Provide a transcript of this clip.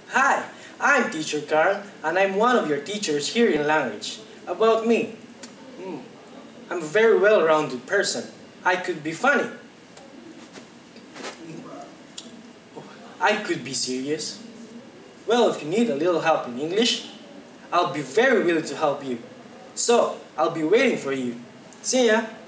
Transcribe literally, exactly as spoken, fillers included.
Hi, I'm Teacher Carl, and I'm one of your teachers here in language. About me, hmm, I'm a very well-rounded person. I could be funny. I could be serious. Well, if you need a little help in English, I'll be very willing to help you. So, I'll be waiting for you. See ya!